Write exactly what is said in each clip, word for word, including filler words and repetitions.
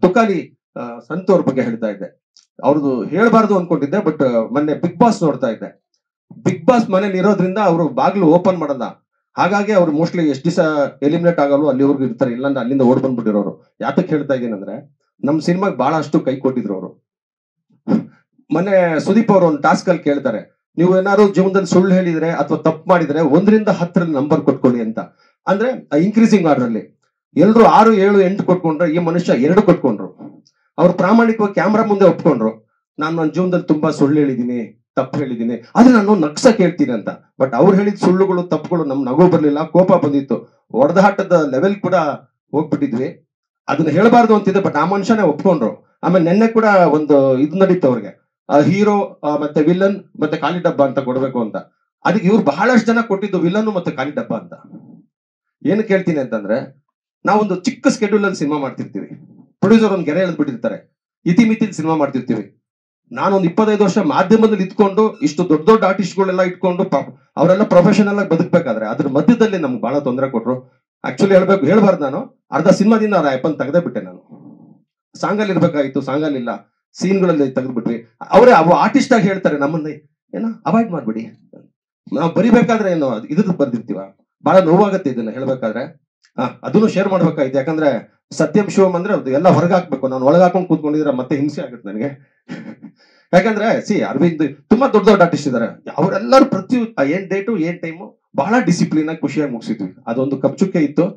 ತುಕಾಲಿ ಸಂತು ಅವ್ರ ಬಗ್ಗೆ ಹೇಳ್ತಾ ಇದ್ದೆ. ಅವ್ರದ್ದು ಹೇಳ್ಬಾರ್ದು ಅನ್ಕೊಂಡಿದ್ದೆ, ಬಟ್ ಮೊನ್ನೆ ಬಿಗ್ ಬಾಸ್ ನೋಡ್ತಾ ಇದ್ದೆ. ಬಿಗ್ ಬಾಸ್ ಮನೇಲಿ ಇರೋದ್ರಿಂದ ಅವರು ಬಾಗ್ಲು ಓಪನ್ ಮಾಡಲ್ಲ, ಹಾಗಾಗಿ ಅವ್ರು ಮೋಸ್ಟ್ಲಿ ಎಷ್ಟು ದಿವಸ ಎಲಿಮಿನೇಟ್ ಆಗಲ್ವೋ ಅಲ್ಲಿವರೆಗೂ ಇರ್ತಾರೆ, ಇಲ್ಲಾಂದ್ರೆ ಅಲ್ಲಿಂದ ಓಡ್ ಬಂದ್ಬಿಟ್ಟಿರೋರು. ಯಾತಕ್ಕೆ ಹೇಳ್ತಾ ಇದ್ದೀನಿ ಅಂದ್ರೆ, ನಮ್ ಸಿನಿಮಾಗೆ ಬಹಳ ಅಷ್ಟು ಕೈ ಕೊಟ್ಟಿದ್ರು ಅವರು. ಮೊನ್ನೆ ಸುದೀಪ್ ಅವರು ಒಂದು ಟಾಸ್ಕ್ ಅಲ್ಲಿ ಕೇಳ್ತಾರೆ, ನೀವು ಏನಾದ್ರು ಜೀವನದಲ್ಲಿ ಸುಳ್ಳು ಹೇಳಿದ್ರೆ ಅಥವಾ ತಪ್ಪು ಮಾಡಿದ್ರೆ ಒಂದರಿಂದ ಹತ್ತರಲ್ಲಿ ನಂಬರ್ ಕೊಟ್ಕೊಳ್ಳಿ ಅಂತ. ಅಂದ್ರೆ ಇನ್ಕ್ರೀಸಿಂಗ್ ಆರ್ಡರ್ ಅಲ್ಲಿ ಎಲ್ರು ಆರು ಏಳು ಎಂಟು ಕೊಟ್ಕೊಂಡ್ರೆ ಈ ಮನುಷ್ಯ ಎರಡು ಕೊಟ್ಕೊಂಡ್ರು. ಅವ್ರು ಪ್ರಾಮಾಣಿಕವಾಗಿ ಕ್ಯಾಮ್ರಾ ಮುಂದೆ ಒಪ್ಕೊಂಡ್ರು, ನಾನು ನನ್ನ ಜೀವನದಲ್ಲಿ ತುಂಬಾ ಸುಳ್ಳು ಹೇಳಿದೀನಿ, ತಪ್ಪು ಹೇಳಿದೀನಿ, ಆದ್ರೆ ನಾನು ನಗ್ಸ ಕೇಳ್ತೀನಿ ಅಂತ. ಬಟ್ ಅವ್ರು ಹೇಳಿದ ಸುಳ್ಳುಗಳು ತಪ್ಪುಗಳು ನಮ್ ನಗು ಬರ್ಲಿಲ್ಲ, ಕೋಪ ಬಂದಿತ್ತು, ಹೊಡೆದಾಟದ ಲೆವೆಲ್ ಕೂಡ ಹೋಗ್ಬಿಟ್ಟಿದ್ವಿ. ಅದನ್ನ ಹೇಳ್ಬಾರ್ದು ಅಂತಿದೆ, ಬಟ್ ಆ ಮನುಷ್ಯನೇ ಒಪ್ಕೊಂಡ್ರು. ಆಮೇಲೆ ನಿನ್ನೆ ಕೂಡ ಒಂದು ಇದು ನಡೀತು ಅವ್ರಿಗೆ, ಹೀರೋ ಮತ್ತೆ ವಿಲನ್ ಮತ್ತೆ ಖಾಲಿ ಡಬ್ಬ ಅಂತ ಕೊಡ್ಬೇಕು ಅಂತ. ಅದಕ್ಕೆ ಇವ್ರು ಬಹಳಷ್ಟು ಜನ ಕೊಟ್ಟಿದ್ದು ವಿಲನ್ ಮತ್ತೆ ಖಾಲಿ ಡಬ್ಬ ಅಂತ. ಏನು ಕೇಳ್ತೀನಿ ಅಂತಂದ್ರೆ, ನಾವೊಂದು ಚಿಕ್ಕ ಸ್ಕೆಡ್ಯೂಲ್ ಅಲ್ಲಿ ಸಿನಿಮಾ ಮಾಡ್ತಿರ್ತೀವಿ, ಪ್ರೊಡ್ಯೂಸರ್ ಒಂದು ಗೆರೆ ಎಳೆದ್ಬಿಟ್ಟಿರ್ತಾರೆ, ಇತಿಮಿತಿ ಸಿನಿಮಾ ಮಾಡ್ತಿರ್ತೀವಿ. ನಾನೊಂದು ಇಪ್ಪತ್ತೈದು ವರ್ಷ ಮಾಧ್ಯಮದಲ್ಲಿ ಇಟ್ಕೊಂಡು ಇಷ್ಟು ದೊಡ್ಡ ದೊಡ್ಡ ಆರ್ಟಿಸ್ಟ್ಗಳೆಲ್ಲ ಇಟ್ಕೊಂಡು ಅವರೆಲ್ಲ ಪ್ರೊಫೆಷನಲ್ ಆಗಿ ಬದುಕ್ಬೇಕಾದ್ರೆ ಅದ್ರ ಮಧ್ಯದಲ್ಲಿ ನಮ್ಗೆ ಬಹಳ ತೊಂದರೆ ಕೊಟ್ರು. ಆಕ್ಚುಲಿ ಹೇಳ್ಬೇಕು ಹೇಳ್ಬಾರ್ದು, ನಾನು ಅರ್ಧ ಸಿನಿಮಾದಿಂದ ಅವ್ರ ಆ್ಯಪನ್ ತೆಗೆದೇ ಬಿಟ್ಟೆ. ನಾನು ಸಾಂಗಲ್ಲಿ ಇರ್ಬೇಕಾಗಿತ್ತು, ಸಾಂಗಲ್ಲಿ ಇಲ್ಲ, ಸೀನ್ಗಳಲ್ಲಿ ತೆಗೆದ್ಬಿಟ್ವಿ. ಅವರೇ ಅವು ಆರ್ಟಿಸ್ಟ್ ಆಗಿ ಹೇಳ್ತಾರೆ ನಮ್ಮನ್ನ ಏನೋ ಅವಾಯ್ಡ್ ಮಾಡ್ಬಿಡಿ. ನಾವು ಬರಿಬೇಕಾದ್ರೆ ಏನೋ ಇದ್ರ ಬರ್ದಿರ್ತೀವ, ಬಹಳ ನೋವಾಗತ್ತೆ ಇದನ್ನ ಹೇಳ್ಬೇಕಾದ್ರೆ. ಹಾ, ಅದನ್ನು ಶೇರ್ ಮಾಡ್ಬೇಕಾಯ್ತು, ಯಾಕಂದ್ರೆ ಸತ್ಯಂ ಶಿವಂ ಅಂದ್ರೆ ಅದು ಎಲ್ಲ ಹೊರಗೆ ಹಾಕ್ಬೇಕು. ನಾನು ಒಳಗೆ ಹಾಕೊಂಡು ಕೂತ್ಕೊಂಡಿದ್ರೆ ಮತ್ತೆ ಹಿಂಸೆ ಆಗುತ್ತೆ ನನಗೆ. ಯಾಕಂದ್ರೆ ಸಿ ಅರವಿಂದ್ ತುಂಬಾ ದೊಡ್ಡ ದೊಡ್ಡ ಆರ್ಟಿಸ್ಟ್ ಇದಾರೆ, ಅವರೆಲ್ಲರೂ ಪ್ರತಿ ಏನ್ ಡೇಟು ಏನ್ ಟೈಮು ಬಹಳ ಡಿಸಿಪ್ಲಿನ್ ಆಗಿ ಖುಷಿಯಾಗಿ ಮುಗಿಸಿದ್ವಿ. ಅದೊಂದು ಕಪ್ಚುಕ್ಕೆ ಇತ್ತು.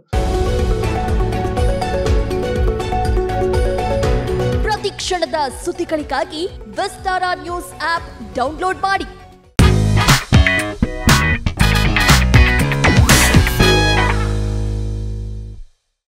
ಪ್ರತಿ ಕ್ಷಣದ ಸುದ್ದಿಗಳಿಗಾಗಿ ವಿಸ್ತಾರ ನ್ಯೂಸ್ ಆಪ್ ಡೌನ್ಲೋಡ್ ಮಾಡಿ.